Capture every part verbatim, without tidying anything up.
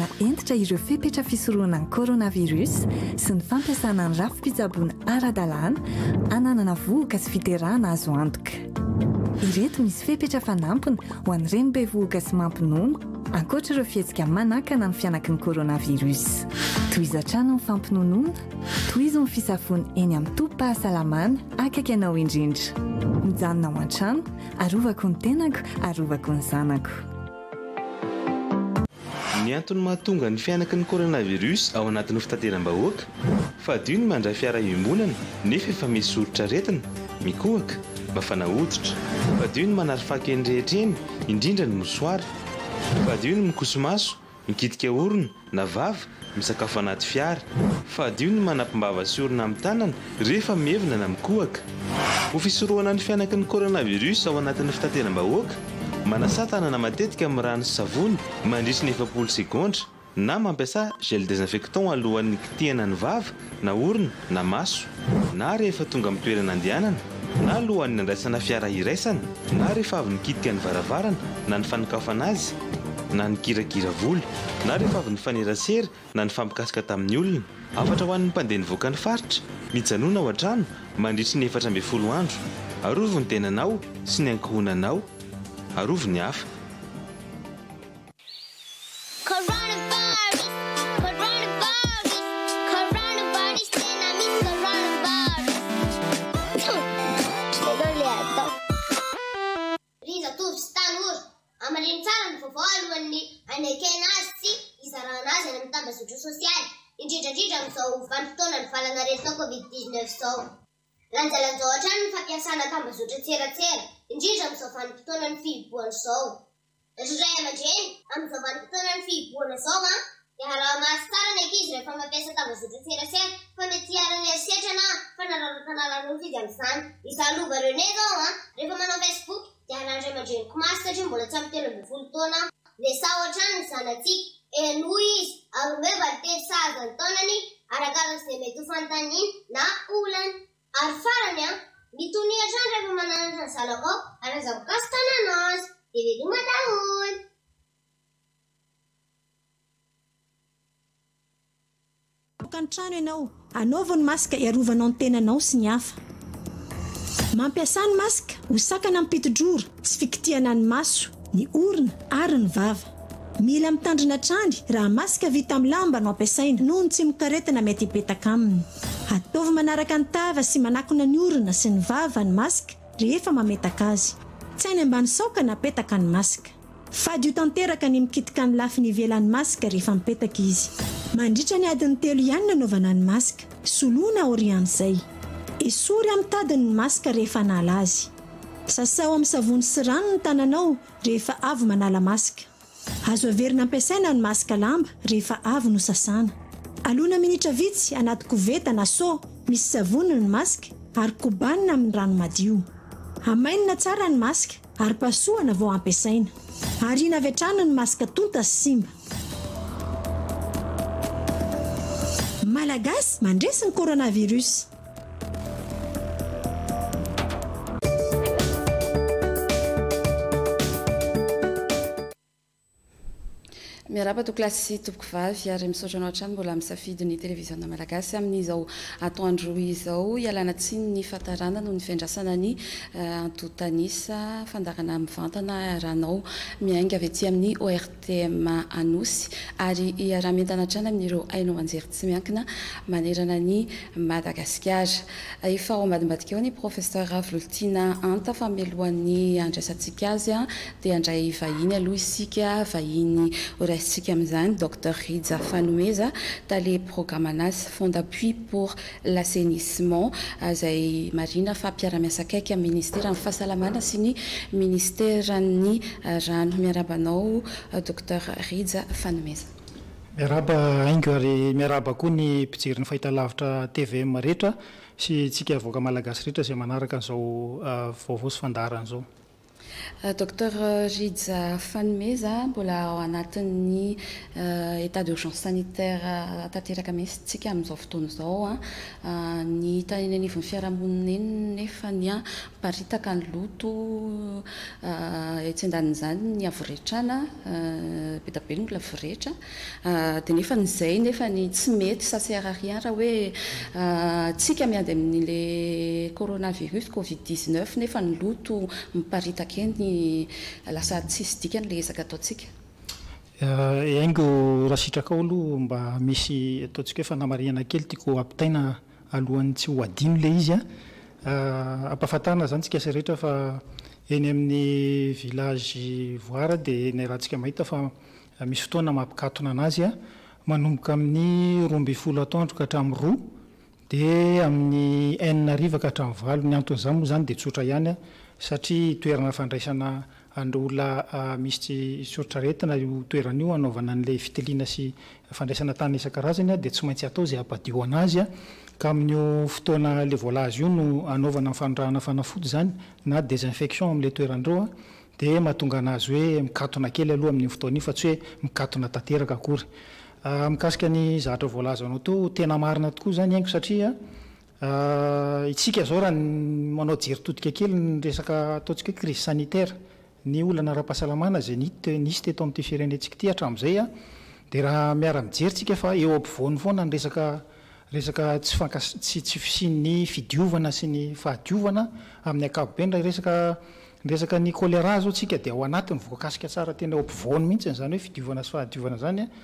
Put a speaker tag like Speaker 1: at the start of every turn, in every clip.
Speaker 1: entitra ireo fepetra fisoroana ny coronavirus sy ny fampiasana ny rafim-pitsaboana ara-dalàna hananana vohoka sy fiterahana azo antoka. Ireto misy fepetra fanampiny ho an'ireny be vohoka sy mampinono ankoatra ireo fihetsika manakana ny fianaky ny coronavirus. Tohizatrano ny fampinonoana, tohizo ny fisafony eny amin'ny tobim-pahasalamana akaiky anao indrindra. Mijanona ao an-trano, arovako ny tenako, arovako ny zanako.
Speaker 2: Ny antony mahatonga ny fianaky ny coronavirus ao anatin'ny fitateram-bahoaka fa dio ny mandray fiara iombonana nefa efa misy soritra aretina, mikohaka, mafana hoditra. Fa dio ny manary fako eny rehetra eny, indrindra ny mosoara. Fa dio ny mikosomaso, mikitika orona na vava, misakafo anaty fiara. Fa dio ny manampim-bava sy orona amin'ny tanana rehefa mevina na mikohaka. Ho fisorohana ny fianaky ny coronavirus ao anatin'ny fitateram-bahoaka, manasa tanana matetika amin'ny rano sy savony mandritra ny efapolo sekondra na mampiasa gel désinfectant alohan'ny kitihana ny vava na orona na maso, na rehefa tonga amin'ny toerana andehanana, na alohan'ny andraisana fiara iraisana, na rehefa avy nikitika ny varavarana na ny fanokafana azy, na ny kirakira volo, na rehefa avy ny fanerasera na ny fampikasika tamin'ny olona. Afatra ho an'ny mpandeha nivoaka ny faritra, mijanona ao an-trano mandritra ny efatra ambin'ny folo andro. Arovo ny tenanao sy ny ankohonanao, arovo ny hafa.
Speaker 3: Indrindra amin'izao vanim-potoana ny valanaretina covid dix-neuf zao. Lanjalanjao hatrany ny fampiasana tambazotra tseratsera, indrindra amin'izao vanim-potoana ny fihiboana zao. Ray aman-dreny amin'izao vanim-potoana ny fihiboana zao a, dia araha-maso tsara ny ankizy rehefa mampiasa tambazotra tseratsera fa mety hiara-ny herisetra na fanararaka analan'olo fidy amin'izany. Izany lova René zao a, rehefa manao Facebook dia haran'ny ray aman-dreniko masy satria mbola tsy amin'ny telo ambin'ny folo taona. Lesa ohatrany ny zanatsika. Eno izy, arome valitery sahazany taonany, arakarak'izay mety ho fanontaniana na olana. Ary farany a, mitony hatrany rehefa mananatra ny zanako ao, ary aza mikasy tanana azy. Dia veloma daholo.
Speaker 4: Boka ny trano ianao, anaova ny masika hiarovanao ny tenanao sy ny hafa. Mampiasa ny masika ho sakana mipitidrora sy fikitihana ny maso, ny orona ary ny vava. Mila mitandrina trany raha masika vita amin'ny lamba no ampiasaina noho ny tsy mikaretina mety hipetaka aminy. Ataovy manaraka ny tava sy manakona ny orona sy ny vava ny masika rehefa mametaka azy. Tsy hainy ambany saoka napetaka ny masika. Fady ho tanteraka ny mikitika ny lafiny ivelan'ny masika rehefa mipetaka izy. Mandritra ny adiny telo ihany nanaovana ny masika, soloina orian'izay. Esory amin'ny tadiny ny masika rehefa nala azy. Sasao amin'ny savony sy rano ny tananao rehefa avy manala masika. Azo averina ampiasaina ny masika lamba rehefa avy no sasana. Alona minitra vitsy anaty koveta na so misy savony ny masika ary kobanina amin'ny rano madio. Hamainina tsara ny masika ary pasohana vao ampiasaina. Arina avy hatrany ny masika tonta sy simba. Malagasy mandresy ny coronavirus.
Speaker 5: Miarapa to klasy tompoko vavy ary misaotra anao hatrany mbola misafidy ny televiziona malagasy amin'izao atoandro izao ialana tsiny ny fatarana no ny fiandrasana ny antotanisa fandarana mivantana ranao miainga avy ety amin'ny O R T M Anosy ary iaraha-mentana hatrany amin'ireo hainao anjery tsy miankina manerana ny Madagasikara. Efa ao ambadimbadika eo ny professeur Volontina Anta famelohan'ny andraisantsika azy dia andray vahiny aloha isika vahiny sika amizany docteur Ridza Fanomeza tale programme anas fond d'appui pour l'assainissement zay marina fa mpiara-miasa akaiky amin'ny ministère ny fahasalamana sy ny ministère ny rano. Miarabanao docteur Ridza Fanomeza.
Speaker 6: Miaraba aingo ary miaraba koa ny mpijery ny fahitalavitra T V M rehetra sy tsika avoaka malagasy rehetra izay manaraka an'izao vaovao sy fandaharana izao.
Speaker 5: Docteur Ridza Fanomeza mbola ao anatin'ny état d'urgence sanitaire tanteraka mihitsitsika amin'izao fotoana izao a ny taneny anivon'ny fiarahamonina eny nefa ny a miparitaka ny loto etsy andanin'izany ny avoretrana be da be ny olona voretra dia nefa nyzay nefa ny tsy mety ça sert à rien raha hoe tsika miady amin'ile coronavirus covid dix-neuf nefa ny loto miparitaka eny lasa tsisy dikany le ezaka ataontsika
Speaker 6: aingo raha sitraka ao aloha mba misy ataontsika hoe fanamariana kely tiako ampitaina alohan'ny tsy ho adino le izy a ampahafantarina zany tsika sy rehetra fa eny amin'ny village voara dia ny rahantsika mahita fa misy fotoana mampikatona anazy a manomboka amin'ny roa amby folo atoandro ka hatramin'ny roa dia amin'ny enina ariva ka hatramin'ny valo ny anton'izany moa zany dia tsotra ihany a satria toerana fandraisana androla misy sotraretina io toerana io anaovana an'ilay fitiliana sy fandraisana tany isan-karazany a dia tsy maintsy atao izay ampadio anazy a ka amin'io fotoana le voalazy io no anaovana fanondrahana fanafody zany na désinfection amin'ilay toerandreo a dia mahatonga anazy hoe mikatona kely aloha amin'io fotoana io fa tsy hoe mikatona tanteraka akory mikasika ny zavatra voalaza anao teo tena marina tokoa zany haingo satria itsika zao raha manao jery todika kely ny resaka ataontsika hoe crise sanitaire ny olana ara-pahasalamana zay nisy teto amin'ity firenentsika ity hatramin'izay a dia raha miara-mijery tsika fa eo ampovoany foana ny resaka resaka tsy fankas tsy tsy fisian'ny fidiovana sy ny fahadiovana amin'ny ankapobeny raha resaka resaka ny choléra zao tsika dia ao anatiny voakasika tsara tena eo ampovoany mihitsy zany hoe fidiovana sy fahadiovana zany a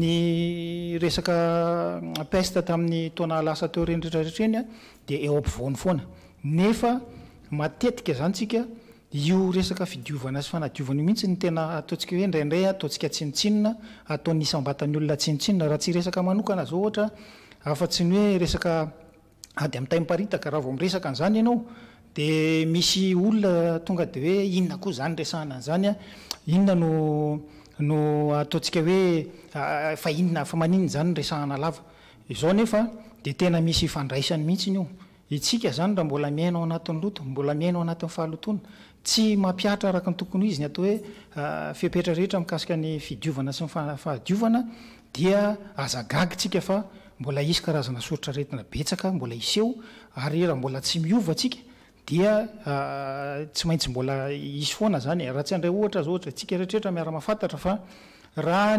Speaker 6: ny resaka peste tamin'ny taona lasa teo reny rehetrarehetra eny a dia eo ampovoany foana nefa matetika zany tsika io resaka fidiovana sy fanadiovana io mihitsy ny tena ataontsika hoe indraindray ataontsika tsinitsinina ataon'ny isam-batany olona tsinitsinina raha tsy resaka manokana zao ohatra afa-tsy ny hoe resaka ady amin'ny tay miparitaka raha vao miresaka an'izany ianao dia misy olona tonga dia hoe inona koa zany resahana an'izany a inona no no ataontsika hoe fa inona fa maninona zany resahana lava izao nefa dia tena misy fandraisany mihitsy io itsika zany raha mbola miainao anatin'ny loto mbola miainao anatin'ny fahalotona tsy mampiatra araka ny tokony izy ny atao hoe fepetra rehetra mikasika ny fidiovana sy ny fahadiovana dia azagagy tsika fa mbola isy karazana soritra retina betsaka mbola iseo ary raha mbola tsy miova tsika dia tsy maintsy mbola isy foana zany raha tsy andray ohatra zao ohatra tsika rehetrarehetra miara-mahafantatra fa raha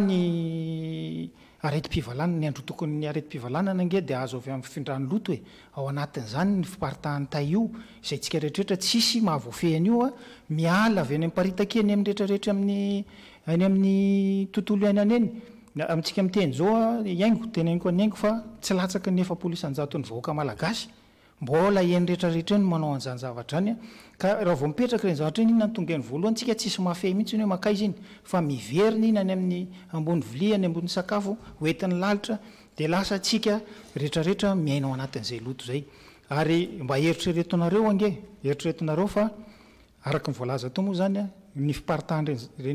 Speaker 6: ny areti-pivalanana ny andro tokony ny areti-pivalanana nge dia azo avy amin'ny findrany loto e ao anatin'izany ny fiparitahan'ny tay io izay tsika rehetrarehetra tsisy mahavoafehany io a miala avy any miparitaka eny amin'ny rehetrarehetra amin'ny any amin'ny tontolo iainy any eny amintsika miteny zao a iaingo teneniko any aingo fa tsy latsaka ny efapolo isanjato ny vahoaka malagasy mbola eny rehetrarehetra eny manao an'izany zavatra any a ka raha vao mipetraka reny zavatra eny iny natonga ny voalohany tsika tsisy mahafehy mihitsy ny hoe makaizy iny fa miverina iny any amin'ny ambony vilia any ambony sakafo hoentin'ny lalitra dia lasa tsika rehetrarehetra miainao anatin'izay loto zay ary mba heritreretonareo ange heritreretonareo fa araka ny voalaza to moa zany a ny fiparitahany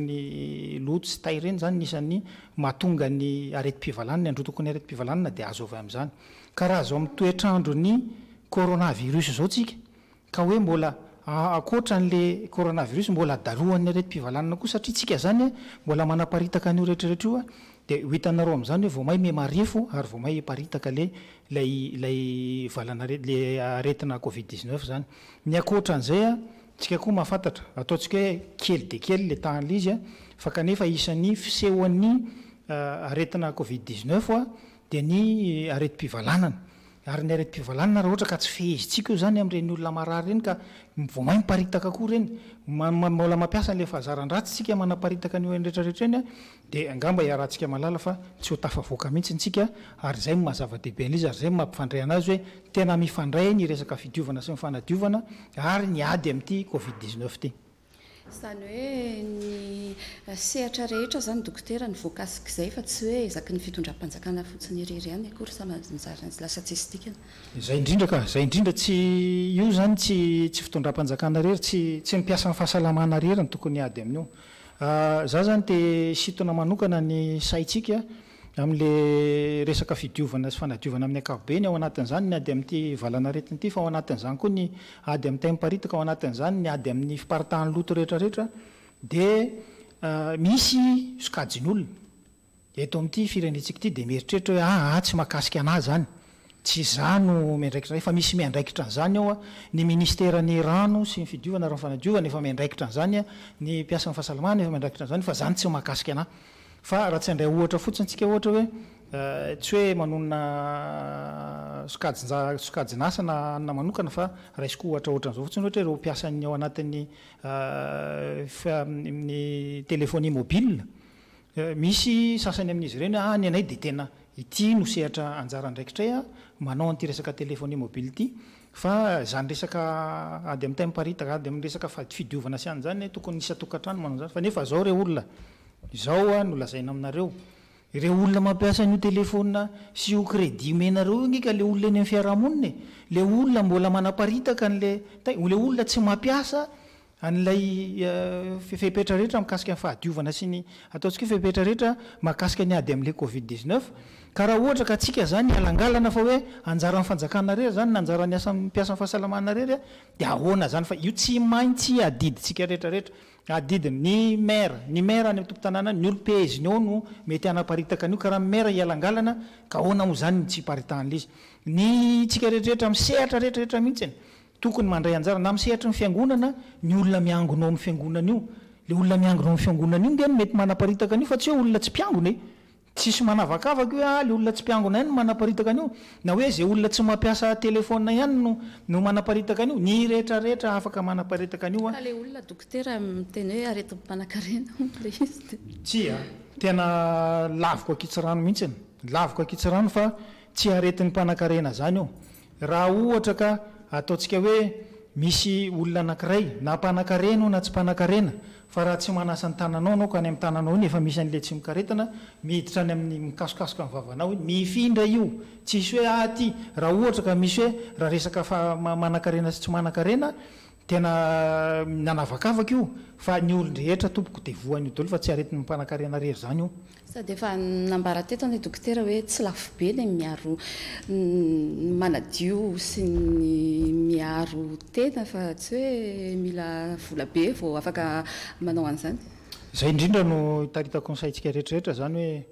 Speaker 6: reny loto sy tay reny zany nisan'ny mahatonga ny areti-pivalanana ny andro tokony areti-pivalanana dia azo avy amin'izany ka raha zao amin'ny toetrandro ny coronavirus zao tsika ka hoe mbola akoatra n'le coronavirus mbola darohan'ny areti-pivalanana koa satria tsika zany mbola manaparitaka an'io rehetrarehetra io a dia ho hitanareo amin'izany hoe vao may memarefo ary vao may hiparitaka le lay lay valana le aretina covid dix-neuf zany ny akoatra an'izay a tsika koa mahafantatra ataontsika hoe kely de kely le tahan'le izy a fa kanefa isan'ny fisehoan'ny aretina covid dix-neuf a dia ny areti-pivalanana ary ny areti-pivalanana raha ohatra ka tsy fehezintsika io zany amin'ireny olona marary reny ka vao may miparitaka koa reny mbola mampiasa n'le fahazaran-dratsy tsika manaparitaka an'io eny rehetrarehetra eny a dia angamba iarahantsika malala fa tsy ho tafavoaka mihitsy ntsika ary zay mahazava-dehibe an'izy ary zay mampifandray anazy hoe tena mifandray ny resaka fidiovana sy ny fanadiovana ary ny ady amin'ity covid dix-neuf ty
Speaker 5: zany hoe ny sehatra rehetra zany dokotera ny voakasika izay fa tsy hoe ezaky ny fitondram-panjakana fotsiny irery ihany akory sa manjary lasa tsisy dikany
Speaker 6: zay indrindra ka zay indrindra tsy io zany tsy tsy fitondram-panjakana rery tsy tsy mipiasa ny fahasalamana rery ny tokony ady amin'io za zany dia sitona manokana ny saitsika amin'le resaka fidiovana sy fanadiovana amin'ny ankapobeny ao anatin'izany ny ady amin'ity valanaretiny ity fa ao anatin'izany koa ny ady amin'ny taimiparitaka ao anatin'izany ny ady amin'ny fiparitahan'ny loto rehetrarehetra dia misy sokajin'olona eto amin'ity firenetsika ity dia mieritreritra hoe ah tsy mahakasika anah zany tsy zano miandraikitra fa misy miandraikitra an'izany ao a ny ministerany rano sy ny fidiovana raha fanadiovana efa miandraikitra an'izany a ny mpiasa ny fahasalamana efa miandraikitra an'izany fa zany tsy mahakasika anah fa raha tsy andray ohatra fotsiny tsika ohatra hoe tsy hoe manonona sokajinja sokajinasa na anna manokana fa raisiko ohatra ohatra an'izao fotsiny ohatra hoe reo mpiasany ao anatin'ny ny téléphonie mobile misy sasany amin'izy ireny ah ny anay dia tena ity no sehatra anjara andraikitray a manao an'ity resaka téléphonie mobile ity fa zany resaka ady amin'ny taimiparitaka ady amin'ny resaka fidiovana sy an'izany tokony nisy atokantrano manao zany fa nefa zao reo olona izao a no lazaina aminareo ireo olona mampiasa an'io téléphonia sy io crédit menareo io ngika le olona eny amin'ny fiarahamonina le olona mbola manaparitaka an'le le olona tsy mampiasa an'ilay fepetra rehetra mikasika ny fahadiovana sy ny ataontsika fepetra rehetra mahakasika ny ady amin'le covid dix-neuf ka raha ohatra ka atsika zany alangalana fa hoe anjara ny fanjakana rery zany na anjara ny asa mpiasa ny fahasalamana rery a dia ahoana zany fa io tsy maintsy adiditsika rehetrarehetra adidiny ny maire ny maire any amin'ny tompo-tanàna ny olo-peheziny ao no mety anaparitaka an'io ka raha maire ialangalana ka ahoana moa zany tsy paritahan'la izy ny tsika rehetrarehetra misehatra rehetrarehetra mihitsy tokony mandray anjara na misehatra ny fiangonana ny olona miangonao amin'ny fiangonana io le olona miangonao amin'ny fiangonana io dia mety manaparitaka an'io fa tsy hoe olona tsy mpiangona e tsisy manavakavaka hoe a le olona tsy mpiangona ihany no manaparitaka an'io na hoe zay olona tsy mampiasa telefona ihany no no manaparitaka an'io ny rehetrarehetra afaka manaparitaka an'io a
Speaker 5: le olona dokotera miteny hoe aretim-panakarena le izy
Speaker 6: tsy a tena laviko akitsy rano mihitsy laviko akitsy rano fa tsy aretin'ny mpanakarena zany io raha ohatra ka ataontsika hoe misy olona anankiray na mpanakarena na tsy mpanakarena fa raha tsy manasa ny tananao anao ka any amin'ny tananao iny efa misy an'le tsy mikaretana miditra any amin'ny mikasokasoka ny vavanao iny mifindra io tsisy hoe aty raha ohatra ka misy hoe raha resaka fa manakarena sy tsy manakarena tena nanavakavaka io fa ny olon-drehetra tompoko devoan'io daholo fa tsy aretin'ny mpanakarena rery zany io
Speaker 5: sady efa nambara teto ny dokotera hoe tsy lafo be ny miaro manadio sy ny miaro tena fa tsy hoe mila vola be vao afaka manao an'izany
Speaker 6: zay indrindra no hitarita conseilntsika rehetrarehetra zany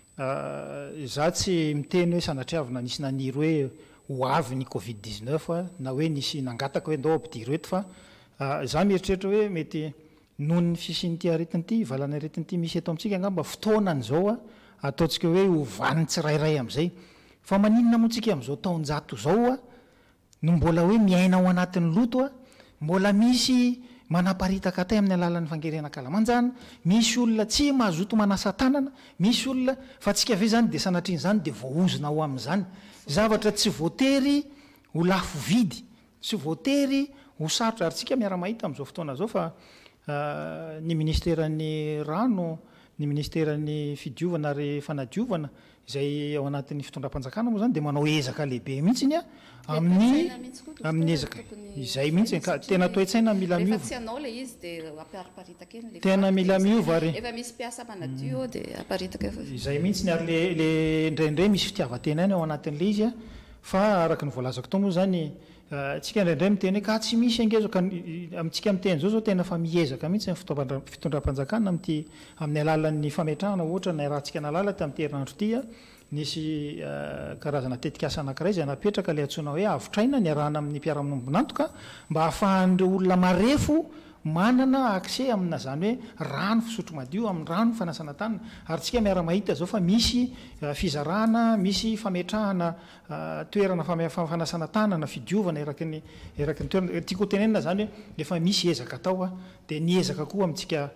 Speaker 6: hoe za tsy miteny hoe sanatriavina nisy naniry hoe ho avy ny covid dix-neuf na hoe nisy nangataka hoe ndao ampidiry eto fa za mieritreritra hoe mety noho ny fisinyity aretin'ity valana aretin'ity misy eto amintsika angamba fotoanan'izao a ataontsika hoe hovany tsirairay amin'izay fa maninona moa tsika amin'izao taonjato zao a no mbola hoe miaina ao anatin'ny loto a mbola misy manaparitaka tay amin'ny alalan'ny fangerena kalamanjana misy olona tsy mahazoto manasa tanana misy olona fa tsika ave zany dia sanatriny zany dia voaozona ao amin'izany zavatra tsy voatery ho lafo vidy tsy voatery ho sarotra ary tsika miara-mahita amin'izao fotoana zao fa ny ministeran'ny rano ny ministeran'ny fidiovana ary fanadiovana izay ao anatin'ny fitondram-panjakana moa zany dia manao ezaka lehibe mihitsiny a amin'ny amin'ny ezaka izay mihitsy ka tena toe-tsaina mila miova
Speaker 5: tsy anao le izy dia apariparitaka eny
Speaker 6: tena mila miova ary
Speaker 5: efa misy mpiasa manadio dia aparitaka efa
Speaker 6: izay mihitsiny ary le le indraindray misy fitiavan-tena any ao anatin'le izy a fa araka ny voalazako tao moa zany tsika indraindray miteny hoe ka tsy misy angezaka amintsika miteny zao zao tena fa miezaka mihitsy ny fitondram-panjakana amty amin'ny alalan'ny fametrahana ohatra na rahantsika nalala tamin'ty herinandro ity a nisy karazana tetikasa anankiray zay napetraka le antsoina hoe avotraina ny arahana amin'ny mpiara-minombonantoka mba hahafahan'ireo olona marefo manana accès amina zany hoe rano fisotro madio amin'ny rano fanasana tanana ary tsika miara-mahita zao fa misy fizarana misy fametrahana toerana fanasana tanana fidiovana eraky ny eraky ny toerana tiako tenenina zany hoe efa misy ezaka tao a dia ny ezaka koa amintsika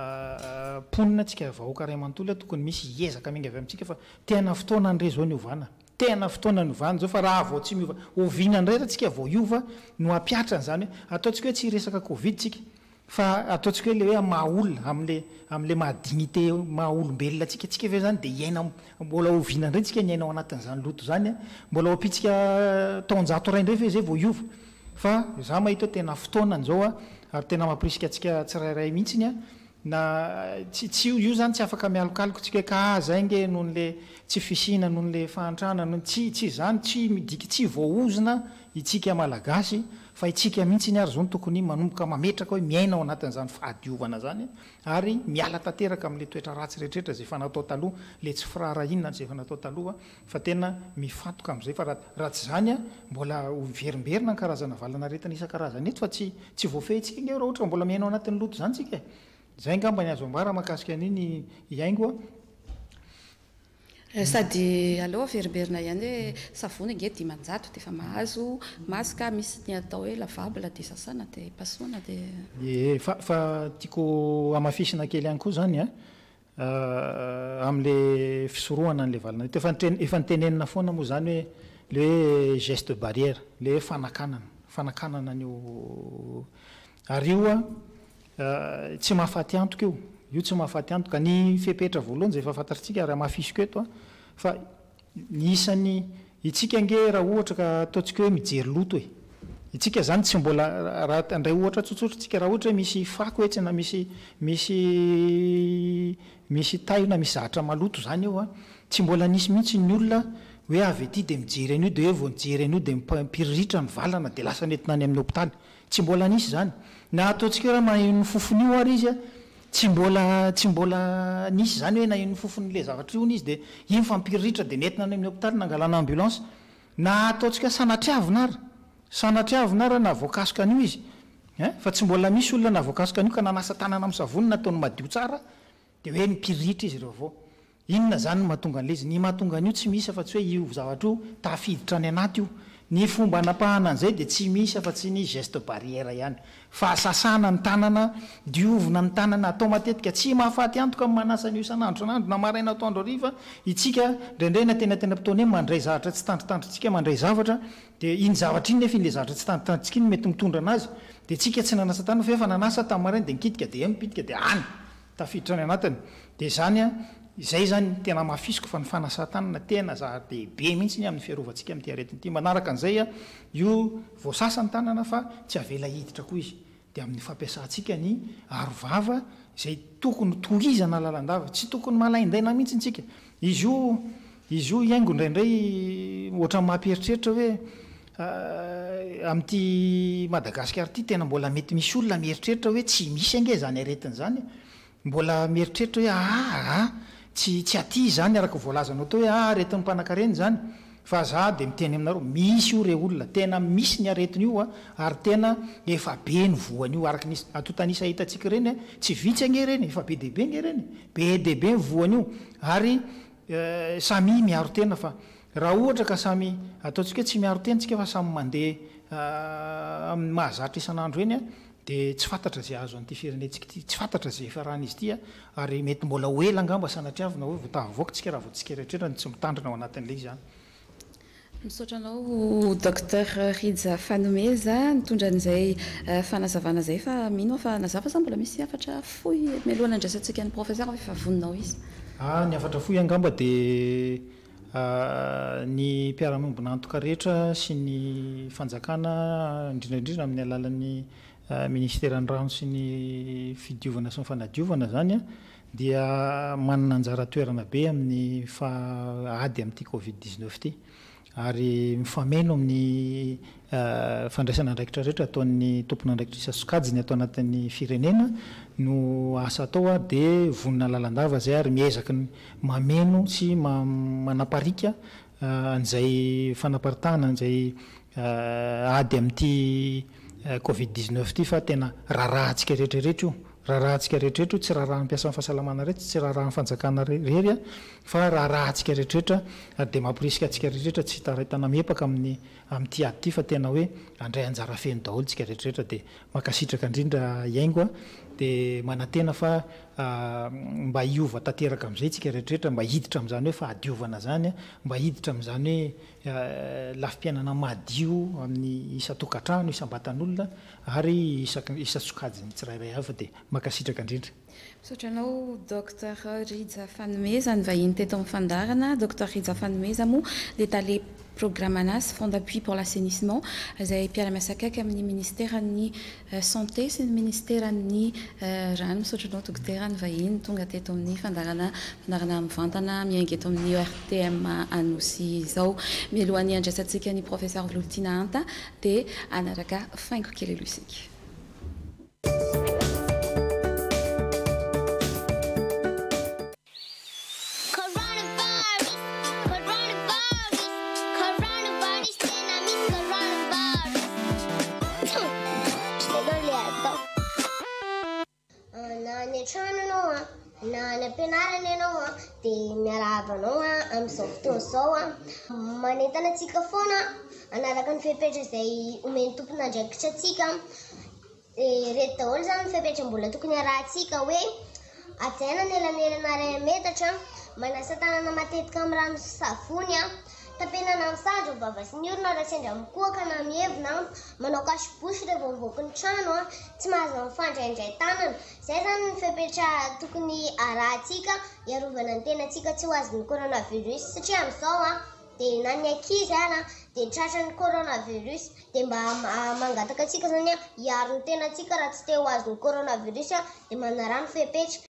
Speaker 6: ponina tsika vahoaka ray amanontolo tokony misy ezaka minga avy amintsika fa tena fotoana ndre zao ny ovana tena fotoana ny ovana zao fa raha vao tsy miova oviana ndray raha tsika vao iova no ampiatrany zany hoe ataontsika hoe tsy resaka covid tsika fa ataontsika hoe le hoe mahaolona am'le am'le mahadignité mahaolombelona tsika tsika ve zany dia iaina mbola oviana ndray tsika ny aina ao anatin'izany loto zany a mbola oapitsika taonjato ray ndray fe zay vao iova fa za mahita tena fotoanan'izao a ary tena mampirisika atsika tsirairay mihitsiny a na tsy io zany tsy afaka mialokalikotsika ka zay nge noho nle tsy fisina noho nle fahantrana no tsy tsy zany tsy midiky tsy voaozona itsika malagasy fa itsika mihitsy ny ary zao ny tokony manomboka mametraka hoe miaina ao anatin'izany fahadiovana zany ary miala tanteraka amin'le toetra ratsy rehetrarehetra zay fanatao taloha le tsy firarahinona zay fanatao taloha fa tena mifatoka amin'izay fa raha tsy zany a mbola verimberina ny karazana valana retina isan-karazany eto fa tsy tsy voafehitsika nge raha ohatra mbola miaina ao anatin'ny loto zany tsika zay ngamba ny azo ambara mahakasika an'iny iaingo
Speaker 5: a sady aloha verimberina ihany hoe savony nge dimanjato de efa mahazo masika misy ny atao hoe lavable de sasana de pasoana de
Speaker 6: e fa fa tiako amafisina kely ihany koa zany a amin'le fisorohana an'le valana eto efa efa nitenenina foana moa zany hoe le hoe geste barrière le fanakanana fanakanana an'io ary io a tsy mahafaty antoka io io tsy mahafaty antoka ny fepetra voalohany zay efa fantatritsika ary mahafisiko eto a fa ny isany itsika nge raha ohatra ka ataontsika hoe mijery loto e itsika zany tsy mbola raha andray ohatra tsotsotra tsika raha ohatra hoe misy fako etsy na misy misy misy taio na misy zahatra maloto zany eo a tsy mbola nisy mihitsy ny olona hoe avy ety de mijery an'io de hoe vao mijery an'io de mpiriritra ny valana de lasa nentina any amin'ny hopitaly tsy mbola nisy zany na ataontsika hoe raha mahino fofon'io ary izy a tsy mbola tsy mbola nisy zany hoe na ino fofon'le zavatra io izy de iny fampiriritra de nentina any amin'ny hopitaly nangalana ambulance na ataontsika sanatriavina ary sanatriavina ary na voakasoka an'io izy e fa tsy mbola misy olona na voakasoka an'io ka nanasa tanana amin'ny savony nataony madio tsara de hoe nipiriritra izy reo avao inona zany mahatonga an'le izy ny mahatonga an'io tsy misy fa tsy hoe io zavatra io tafiditra any anaty io ny fomba anapahana an'izay de tsy misy fa tsy ny geste barrière ihany fa sasana ny tanana diovina ny tanana atao matetika tsy mahafaty antoka amin'ny manasa an'io isan'andro san'andro na maraina atao andro ariva itsika indraindray na tena tena mpitaony hoe mandray zavatra tsy tandritandritsika mandray zavatra de iny zavatra iny nefa in'le zavatra tsy tandritandritsika iny mety mitondra anazy de tsika tsy nanasa tanana fa efa nanasa tamin'ny maraina de nikitika de mipitika de any tafiditra any anatiny de zany a izay zany tena mahafisiko fa ny fanasan-tanana tena zadehibe mihitsy ny amin'ny fiarovantsika amin'ity aretin'ity manaraka an'izay a io voasasa ny tanana fa tsy avela hiditra koa izy de amin'ny fampiasantsika ny arovava izay tokony tohizana lalandava tsy tokony malaindaina mihitsy ntsika izy io izy io iaingo indraindray ohatra mampieritreritra hoe amin'ity Madagasikara ity tena mbola mety misy olona mieritreritra hoe tsy misy ange zany aretin' zany mbola mieritreritra hoe aa tsy tsy aty zany araka voalazanao tao hoe a aretin'ny mpanan-kareny zany fa za de miteny aminareo misy io re olona tena misy ny aretiny io a ary tena efa be ny voany io araka nisy atotanisa hitantsika reny a tsy vitsy ange reny efa be dehibe nge reny be dehibe ny voany io ary samy miaro tena fa raha ohatra ka samy ataontsika hoe tsy miaro tena tsika fa samy mandeha amin'ny mahazatra isan'andro eny a de tsy fantatra zay azo an'ity firenentsika ty tsy fantatra zay efa rahan'izy ity a ary mety mbola hoela ngamba sanatriavina hoe voatahavoaka tsika raha voatsika rehetrretra ny tsy mitandrina ao anatin'le izy zany
Speaker 5: misaotra anao docteur Ridza Fanomeza nitondra an'izay fanazavana zay fa mino fa nazava za mbola misy afatra foy mialohana andraisantsika ny professeur efa voninao izy
Speaker 6: ah ny afatra foy angamba de ny mpiara-miombona antoka rehetra sy ny fanjakana indrindraindrindra amin'ny alalan'ny ministère ny rano sy ny fidiovana sy ny fanadiovana zany a dia manana anjara toerana be amin'ny fa ady amin'ity covid dix-neuf ty ary mifameno amin'ny fandraisana andraikitra rehetra ataon'ny tompona andraikitra isasokajiny atao anatin'ny firenena no asa atao a de vonina lalandava zay ary miezaka ny mameno sy manaparika an'izay fanaparitahana an'izay ady amin'ity covid dix-neuf ty fa tena rarahantsika rehetrarehetra io rarahantsika rehetrarehetra io tsy raraha mpiasan'ny fahasalamana rehetra tsy raraha ny fanjakana rery a fa rarahantsika rehetrarehetra ary de mampirisika atsika rehetrarehetra tsy taretana miepaka amin'ny amin'ity ady ty fa tena hoe andray anjara feno daholo tsika rehetrarehetra de makasitraka indrindra iaingo a de manantena fa mba hiova tanteraka amin'izay tsika rehetrarehetra mba hiditra amin'izany hoe fahadiovana zany a mba hiditra amin'izany hoe lafi-piainana madio amin'ny isa-tokantrano isam-batan'olona ary isa-tsokajiny tsirairay hafa de makasitraka indrindra
Speaker 5: misaotra anao docteur Ridza Fanomeza ny vahiny teto amin'ny fandarana docteur Ridza Fanomeza moa le tale programme anazy Fonds d'appui pour l'assainissement izay mpiara-miasa akaiky amin'ny ministèran'ny santé sy ny ministèran'ny rano misotranao dokotera ny vahiny tonga teto amin'ny fandarana fandarana mivantana miainga eto amin'ny O R T M Anosy izao. Mialohan'ny andraisantsika ny professeur Volotina Anta dia anaraka faingo kely aloha isika.
Speaker 3: Trano anao a na ny ampianarana ianao a dia miarahaba anao a amin'izao fotoana izao a manentana antsika foana anaraka ny fepetra izay omeny tompony andraikitra antsika dia reto daholo izany ny fepetra mbola tokony arahantsika hoe ajaina ny elanelana ray metatra manasa tanana matetika amin'ny rano sy savony a tapenana amin'ny sandro vava sy ny orona raha sendra mikoaka na mihevina manao kasibosy rehefa mivoaka ny trano a tsy mahazo mifandraindray tanana. Izay zany ny fepetra tokony arahantsika iarovana ny tenantsika tsy ho azon'ny coronavirus satria amin'izao a dia na ny ankizy ara dia tratra ny coronavirus dia mba mangataka antsika zany a hiaro ny tenantsika raha tsy te ho azon'ny coronavirus a dia manarano fepetra.